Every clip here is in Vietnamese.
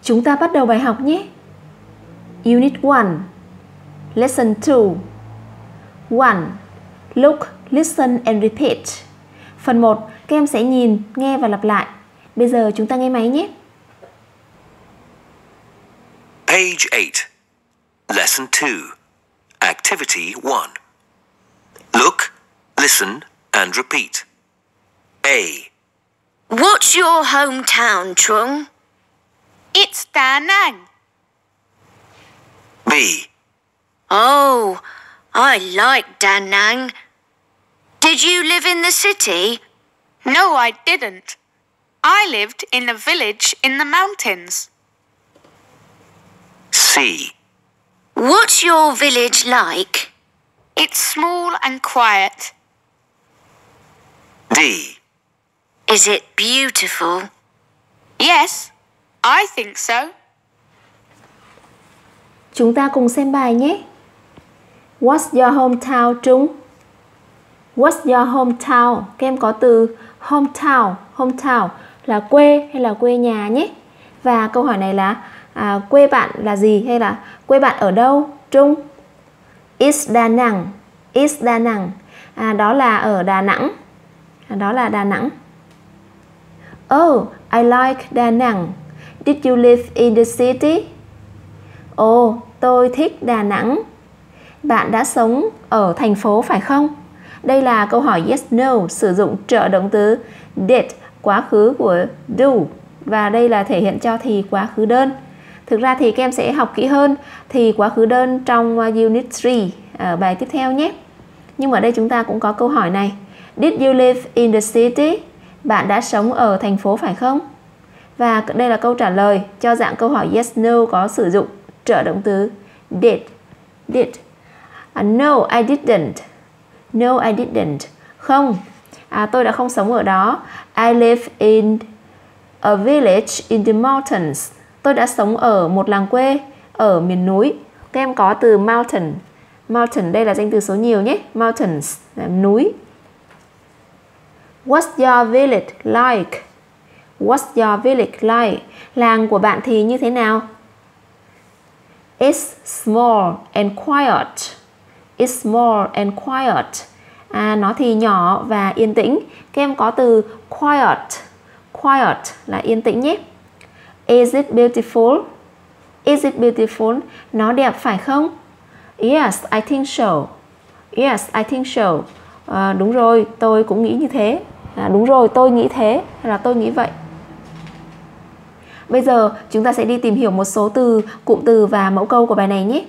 Chúng ta bắt đầu bài học nhé. Unit 1, Lesson 2. 1. Look, listen and repeat. Phần 1, các em sẽ nhìn, nghe và lặp lại. Bây giờ chúng ta nghe máy nhé. Page 8. Lesson 2. Activity 1. Look, listen and repeat. A. What's your hometown, Trung? It's Da Nang. B. Oh, I like Da Nang. Did you live in the city? No, I didn't. I lived in a village in the mountains. C. What's your village like? It's small and quiet. D. Is it beautiful? Yes, I think so. Chúng ta cùng xem bài nhé. What's your hometown, Trung? What's your hometown? Các em có từ hometown. Hometown là quê hay là quê nhà nhé. Và câu hỏi này là quê bạn là gì hay là quê bạn ở đâu, Trung? It's Da Nang. It's Da Nang. Đó là ở Đà Nẵng. Đó là Đà Nẵng. Oh, I like Da Nang. Did you live in the city? Ồ, tôi thích Đà Nẵng. Bạn đã sống ở thành phố phải không? Đây là câu hỏi yes no, sử dụng trợ động từ did, quá khứ của do. Và đây là thể hiện cho thì quá khứ đơn. Thực ra thì các em sẽ học kỹ hơn thì quá khứ đơn trong Unit 3 ở bài tiếp theo nhé. Nhưng ở đây chúng ta cũng có câu hỏi này. Did you live in the city? Bạn đã sống ở thành phố phải không? Và đây là câu trả lời cho dạng câu hỏi yes no có sử dụng trợ động từ did. Did. No, I didn't. No, I didn't. Không, tôi đã không sống ở đó. I live in a village in the mountains. Tôi đã sống ở một làng quê ở miền núi. Các em có từ mountain. Mountain đây là danh từ số nhiều nhé. Mountains là núi. What's your village like? What's your village like? Làng của bạn thì như thế nào? It's small and quiet. It's small and quiet. Nó thì nhỏ và yên tĩnh. Các em có từ quiet. Quiet là yên tĩnh nhé. Is it beautiful? Is it beautiful? Nó đẹp phải không? Yes, I think so. Yes, I think so. Đúng rồi, tôi cũng nghĩ như thế. Đúng rồi, tôi nghĩ thế. Hay là tôi nghĩ vậy. Bây giờ chúng ta sẽ đi tìm hiểu một số từ, cụm từ và mẫu câu của bài này nhé.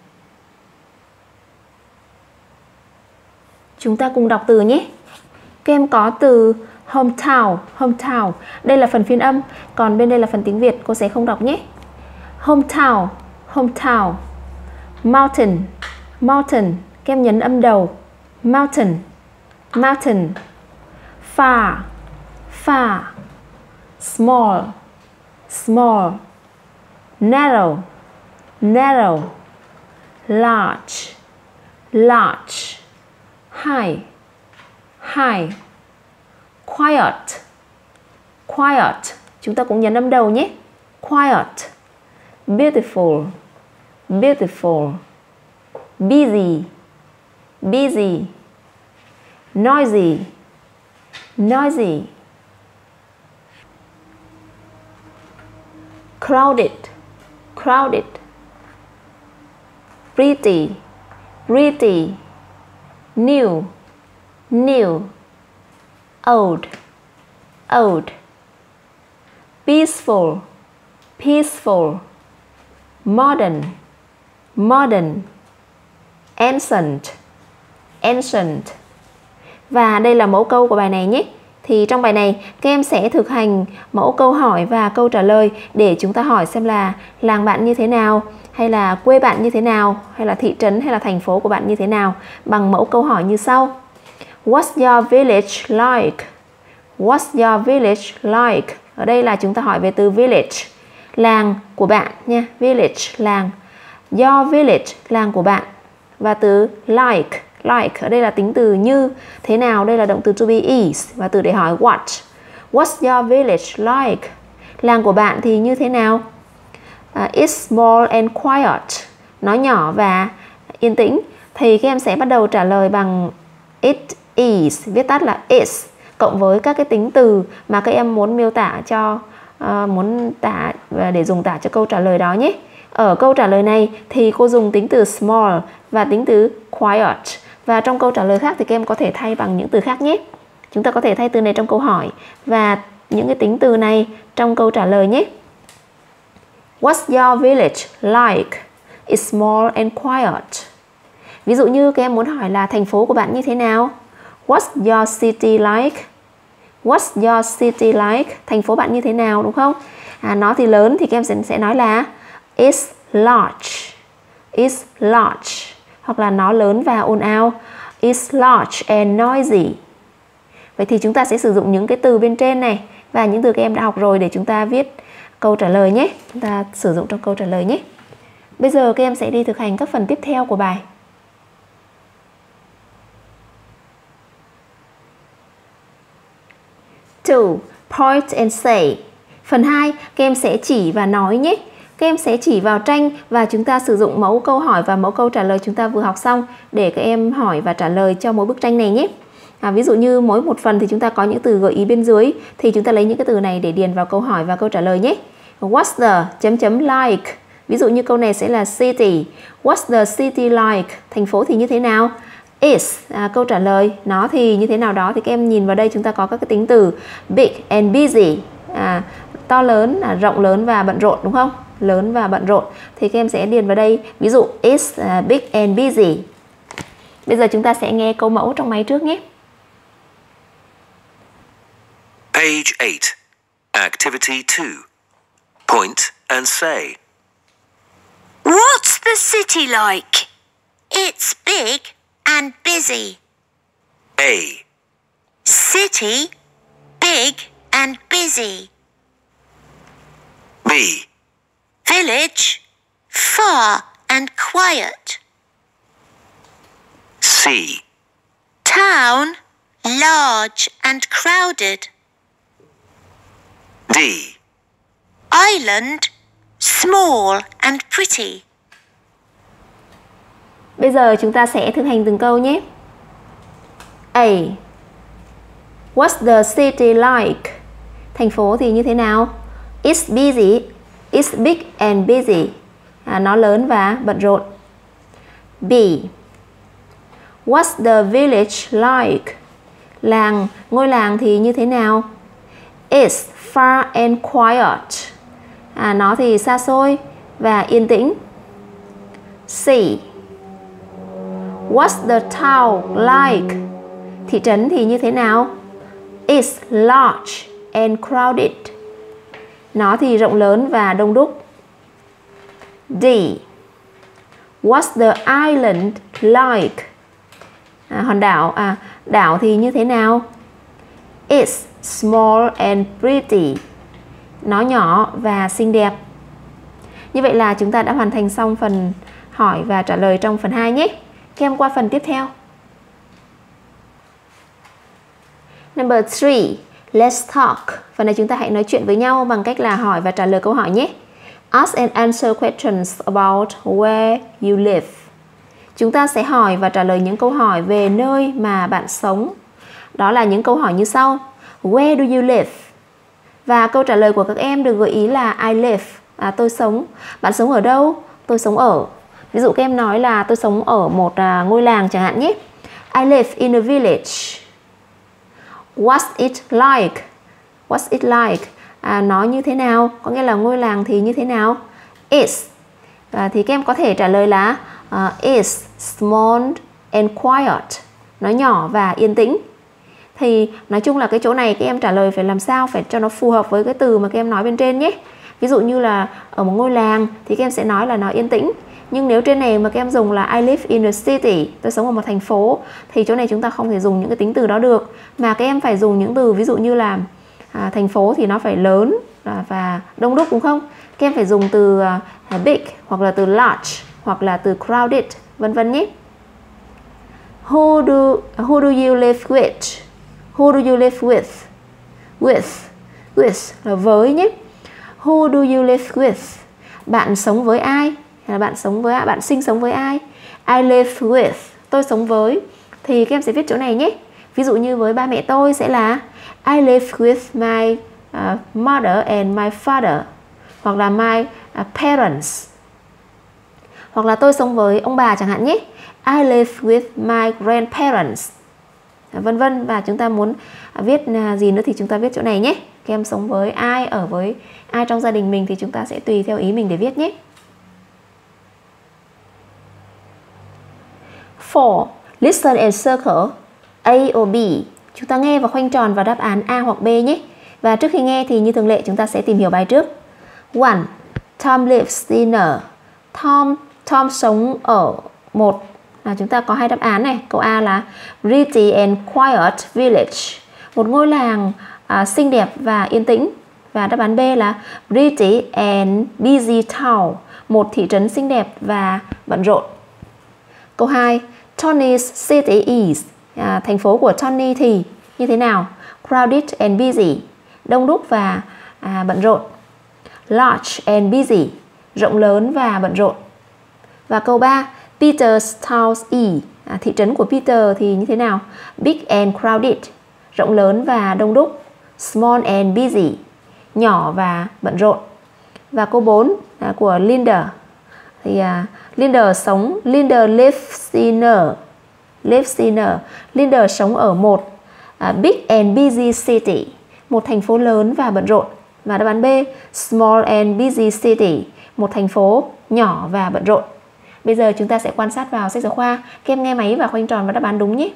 Chúng ta cùng đọc từ nhé. Các em có từ hometown. Hometown. Đây là phần phiên âm, còn bên đây là phần tiếng Việt, cô sẽ không đọc nhé. Hometown. Hometown. Mountain. Mountain. Các em nhấn âm đầu. Mountain. Mountain. Far. Far. Small. Small. Narrow. Narrow. Large. Large. High. High. Quiet. Quiet. Chúng ta cũng nhấn âm đầu nhé. Quiet. Beautiful. Beautiful. Busy. Busy. Noisy. Noisy. Crowded. Crowded. Pretty. Pretty. New. New. Old. Old. Peaceful. Peaceful. Modern. Modern. Ancient. Ancient. Và đây là mẫu câu của bài này nhé. Thì trong bài này các em sẽ thực hành mẫu câu hỏi và câu trả lời để chúng ta hỏi xem là làng bạn như thế nào, hay là quê bạn như thế nào, hay là thị trấn hay là thành phố của bạn như thế nào bằng mẫu câu hỏi như sau. What's your village like? What's your village like? Ở đây là chúng ta hỏi về từ village, làng của bạn nha. Village, làng. Your village, làng của bạn. Và từ like. Like ở đây là tính từ như, thế nào, đây là động từ to be is. Và từ để hỏi what. What's your village like? Làng của bạn thì như thế nào? It's small and quiet. Nó nhỏ và yên tĩnh. Thì các em sẽ bắt đầu trả lời bằng it is, viết tắt là is, cộng với các cái tính từ mà các em muốn miêu tả cho để dùng tả cho câu trả lời đó nhé. Ở câu trả lời này thì cô dùng tính từ small và tính từ quiet. Và trong câu trả lời khác thì các em có thể thay bằng những từ khác nhé. Chúng ta có thể thay từ này trong câu hỏi và những cái tính từ này trong câu trả lời nhé. What's your village like? It's small and quiet. Ví dụ như các em muốn hỏi là thành phố của bạn như thế nào? What's your city like? What's your city like? Thành phố bạn như thế nào, đúng không? Nó thì lớn thì các em sẽ nói là it's large. It's large. Hoặc là nó lớn và ồn ào. It's large and noisy. Vậy thì chúng ta sẽ sử dụng những cái từ bên trên này và những từ các em đã học rồi để chúng ta viết câu trả lời nhé. Chúng ta sử dụng trong câu trả lời nhé. Bây giờ các em sẽ đi thực hành các phần tiếp theo của bài. Two, point and say. Phần 2, các em sẽ chỉ và nói nhé. Các em sẽ chỉ vào tranh và chúng ta sử dụng mẫu câu hỏi và mẫu câu trả lời chúng ta vừa học xong để các em hỏi và trả lời cho mỗi bức tranh này nhé. Ví dụ như mỗi một phần thì chúng ta có những từ gợi ý bên dưới thì chúng ta lấy những cái từ này để điền vào câu hỏi và câu trả lời nhé. What's the ... like? Ví dụ như câu này sẽ là city. What's the city like? Thành phố thì như thế nào? Is, câu trả lời nó thì như thế nào đó thì các em nhìn vào đây chúng ta có các cái tính từ big and busy, to lớn, rộng lớn và bận rộn, đúng không? Lớn và bận rộn thì các em sẽ điền vào đây ví dụ is big and busy. Bây giờ chúng ta sẽ nghe câu mẫu trong máy trước nhé. Page 8. Activity 2. Point and say. What's the city like? It's big and busy. A. City, big and busy. B. Village, far and quiet. C. Town, large and crowded. D. Island, small and pretty. Bây giờ chúng ta sẽ thực hành từng câu nhé. A. What's the city like? Thành phố thì như thế nào? It's busy. It's big and busy. Nó lớn và bận rộn. B. What's the village like? Ngôi làng thì như thế nào? It's far and quiet. Nó thì xa xôi và yên tĩnh. C. What's the town like? Thị trấn thì như thế nào? It's large and crowded. Nó thì rộng lớn và đông đúc. D. What's the island like? Hòn đảo, đảo thì như thế nào? It's small and pretty. Nó nhỏ và xinh đẹp. Như vậy là chúng ta đã hoàn thành xong phần hỏi và trả lời trong phần 2 nhé. Các em qua phần tiếp theo. Number 3. Let's talk. Phần này chúng ta hãy nói chuyện với nhau bằng cách là hỏi và trả lời câu hỏi nhé. Ask and answer questions about where you live. Chúng ta sẽ hỏi và trả lời những câu hỏi về nơi mà bạn sống. Đó là những câu hỏi như sau. Where do you live? Và câu trả lời của các em được gợi ý là I live. Tôi sống. Bạn sống ở đâu? Tôi sống ở. Ví dụ các em nói là tôi sống ở một ngôi làng chẳng hạn nhé. I live in a village. What's it like? What's it like? Nó như thế nào? Có nghĩa là ngôi làng thì như thế nào? Is. Thì các em có thể trả lời là is small and quiet. Nó nhỏ và yên tĩnh. Thì nói chung là cái chỗ này các em trả lời phải làm sao phải cho nó phù hợp với cái từ mà các em nói bên trên nhé. Ví dụ như là ở một ngôi làng thì các em sẽ nói là nó yên tĩnh. Nhưng nếu trên này mà các em dùng là I live in a city, tôi sống ở một thành phố, thì chỗ này chúng ta không thể dùng những cái tính từ đó được. Mà các em phải dùng những từ ví dụ như là thành phố thì nó phải lớn và đông đúc, đúng không? Các em phải dùng từ big hoặc là từ large hoặc là từ crowded, vân vân nhé. Who do you live with? Who do you live with? With là với nhé. Who do you live with? bạn sống với ai, hay là bạn sinh sống với ai. I live with, tôi sống với, thì các em sẽ viết chỗ này nhé. Ví dụ như với ba mẹ tôi sẽ là I live with my mother and my father, hoặc là my parents. Hoặc là tôi sống với ông bà chẳng hạn nhé. I live with my grandparents, vân vân. Và chúng ta muốn viết gì nữa thì chúng ta viết chỗ này nhé. Các em sống với ai, ở với ai trong gia đình mình thì chúng ta sẽ tùy theo ý mình để viết nhé. 4. Listen and circle A or B. Chúng ta nghe và khoanh tròn vào đáp án A hoặc B nhé. Và trước khi nghe thì như thường lệ chúng ta sẽ tìm hiểu bài trước. 1. Tom lives in a. Tom sống ở một. Chúng ta có hai đáp án này. Câu A là pretty and quiet village, một ngôi làng xinh đẹp và yên tĩnh. Và đáp án B là pretty and busy town, một thị trấn xinh đẹp và bận rộn. Câu 2. Tony's city is. Thành phố của Tony thì như thế nào? Crowded and busy, đông đúc và bận rộn. Large and busy, rộng lớn và bận rộn. Và câu 3. Peter's town is. Thị trấn của Peter thì như thế nào? Big and crowded, rộng lớn và đông đúc. Small and busy, nhỏ và bận rộn. Và câu 4 của Linda. Thì Linda lives in a. Linda sống ở một big and busy city, một thành phố lớn và bận rộn. Và đáp án B, small and busy city, một thành phố nhỏ và bận rộn. Bây giờ chúng ta sẽ quan sát vào sách giáo khoa. Các em nghe máy và khoanh tròn vào đáp án đúng nhé.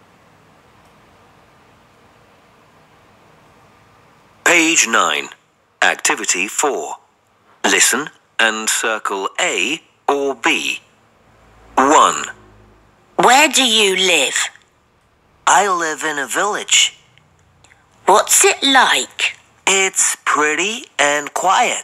Page 9. Activity 4. Listen and circle A or B. 1. Where do you live? I live in a village. What's it like? It's pretty and quiet.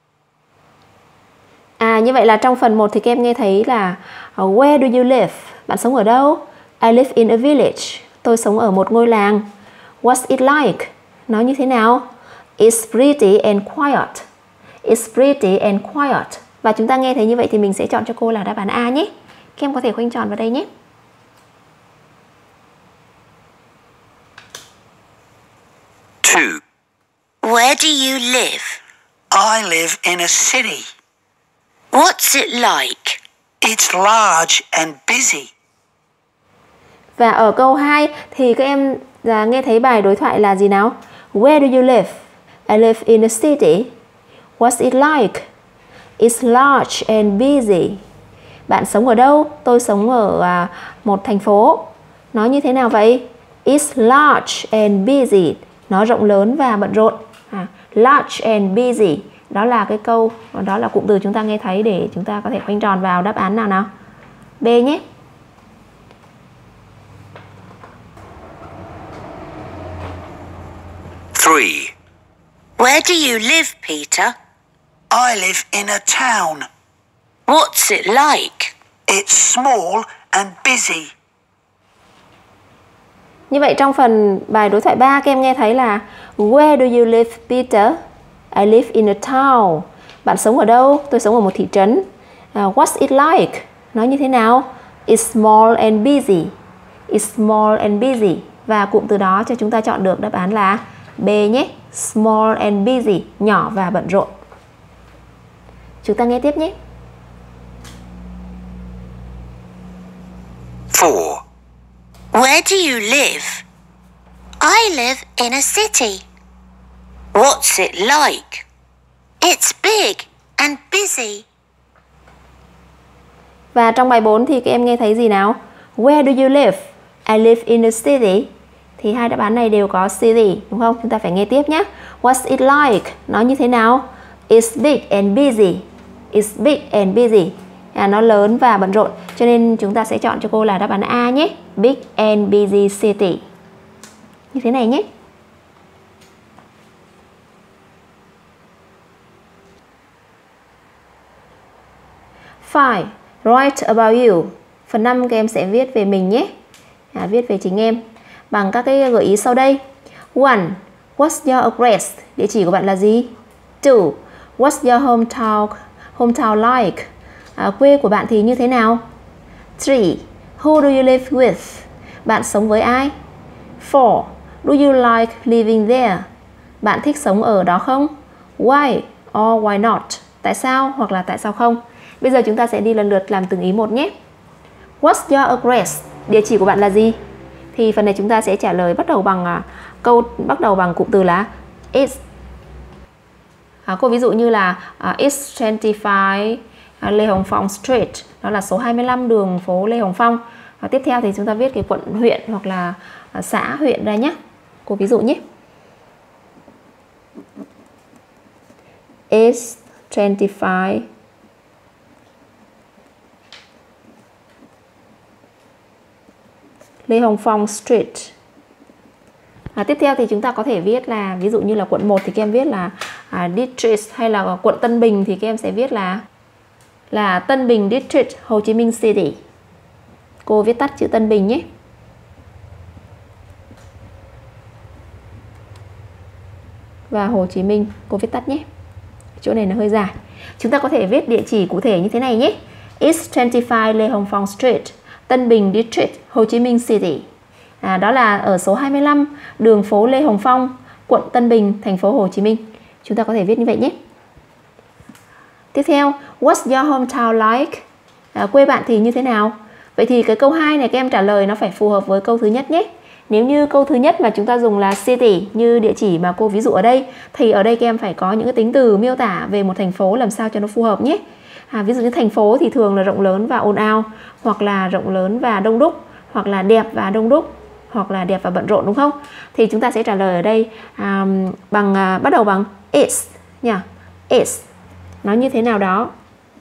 Như vậy là trong phần 1 thì các em nghe thấy là where do you live? Bạn sống ở đâu? I live in a village. Tôi sống ở một ngôi làng. What's it like? Nó như thế nào? It's pretty and quiet. It's pretty and quiet. Và chúng ta nghe thấy như vậy thì mình sẽ chọn cho cô là đáp án A nhé. Các em có thể khoanh tròn vào đây nhé. Two. Where do you live? I live in a city. What's it like? It's large and busy. Và ở câu 2 thì các em nghe thấy bài đối thoại là gì nào? Where do you live? I live in a city. What's it like? It's large and busy. Bạn sống ở đâu? Tôi sống ở một thành phố. Nó như thế nào vậy? It's large and busy. Nó rộng lớn và bận rộn. Large and busy. Đó là cái câu, đó là cụm từ chúng ta nghe thấy để chúng ta có thể khoanh tròn vào đáp án nào. B nhé. Three. Where do you live, Peter? I live in a town. What's it like? It's small and busy. Như vậy trong phần bài đối thoại 3 các em nghe thấy là where do you live, Peter? I live in a town. Bạn sống ở đâu? Tôi sống ở một thị trấn. What's it like? Nó như thế nào? It's small and busy. It's small and busy. Và cụm từ đó cho chúng ta chọn được đáp án là B nhé. Small and busy, nhỏ và bận rộn. Chúng ta nghe tiếp nhé. 4. Where do you live? I live in a city. What's it like? It's big and busy. Và trong bài 4 thì các em nghe thấy gì nào? Where do you live? I live in a city. Thì hai đáp án này đều có city, đúng không? Chúng ta phải nghe tiếp nhé. What's it like? Nó như thế nào? It's big and busy. It's big and busy. Nó lớn và bận rộn. Cho nên chúng ta sẽ chọn cho cô là đáp án A nhé. Big and busy city. Như thế này nhé. Five. Write about you. Phần 5 các em sẽ viết về mình nhé. Viết về chính em bằng các cái gợi ý sau đây. 1. What's your address? Địa chỉ của bạn là gì? 2. What's your hometown like? Quê của bạn thì như thế nào? 3. Who do you live with? Bạn sống với ai? 4. Do you like living there? Bạn thích sống ở đó không? Why or why not? Tại sao hoặc là tại sao không? Bây giờ chúng ta sẽ đi lần lượt làm từng ý một nhé. What's your address? Địa chỉ của bạn là gì? Thì phần này chúng ta sẽ trả lời bắt đầu bằng cụm từ là is. Cô ví dụ như là is 25 Lê Hồng Phong Street, đó là số 25 đường phố Lê Hồng Phong. Và tiếp theo thì chúng ta viết cái quận huyện hoặc là xã huyện ra nhé. Cô ví dụ nhé. Is 25 Lê Hồng Phong Street. Tiếp theo thì chúng ta có thể viết là, ví dụ như là quận 1 thì các em viết là District, hay là quận Tân Bình thì các em sẽ viết là Tân Bình District, Hồ Chí Minh City. Cô viết tắt chữ Tân Bình nhé. Và Hồ Chí Minh cô viết tắt nhé. Chỗ này nó hơi dài. Chúng ta có thể viết địa chỉ cụ thể như thế này nhé. East 25 Lê Hồng Phong Street, Tân Bình District, Hồ Chí Minh City. Đó là ở số 25 đường phố Lê Hồng Phong, quận Tân Bình, thành phố Hồ Chí Minh. Chúng ta có thể viết như vậy nhé. Tiếp theo, what's your hometown like? Quê bạn thì như thế nào? Vậy thì cái câu 2 này các em trả lời nó phải phù hợp với câu thứ nhất nhé. Nếu như câu thứ nhất mà chúng ta dùng là city như địa chỉ mà cô ví dụ ở đây, thì ở đây các em phải có những cái tính từ miêu tả về một thành phố làm sao cho nó phù hợp nhé. Ví dụ như thành phố thì thường là rộng lớn và ồn ào, hoặc là rộng lớn và đông đúc, hoặc là đẹp và đông đúc, hoặc là đẹp và bận rộn, đúng không? Thì chúng ta sẽ trả lời ở đây bắt đầu bằng is nha. Is nó như thế nào đó.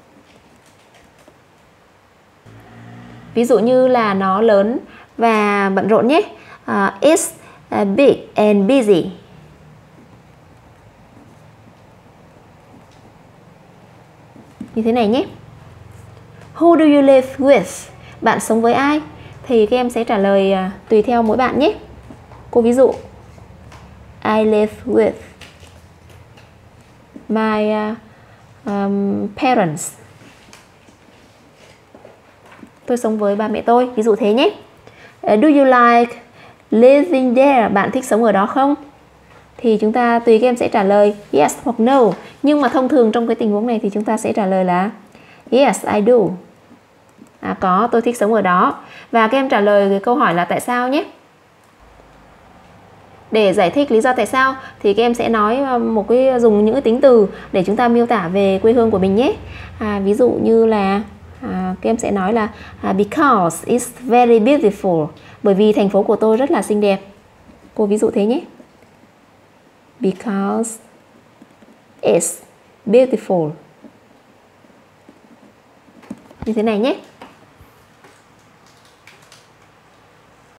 Ví dụ như là nó lớn và bận rộn nhé. It's big and busy. Như thế này nhé. Who do you live with? Bạn sống với ai? Thì các em sẽ trả lời tùy theo mỗi bạn nhé. Cô ví dụ I live with my parents. Tôi sống với ba mẹ tôi, ví dụ thế nhé. Do you like living there? Bạn thích sống ở đó không? Thì chúng ta tùy các em sẽ trả lời yes hoặc no. Nhưng mà thông thường trong cái tình huống này thì chúng ta sẽ trả lời là yes, I do. Có, tôi thích sống ở đó. Và các em trả lời cái câu hỏi là tại sao nhé. Để giải thích lý do tại sao thì các em sẽ nói dùng những cái tính từ để chúng ta miêu tả về quê hương của mình nhé. Ví dụ như là các em sẽ nói là because it's very beautiful. Bởi vì thành phố của tôi rất là xinh đẹp. Cô ví dụ thế nhé. Because it's beautiful. Như thế này nhé.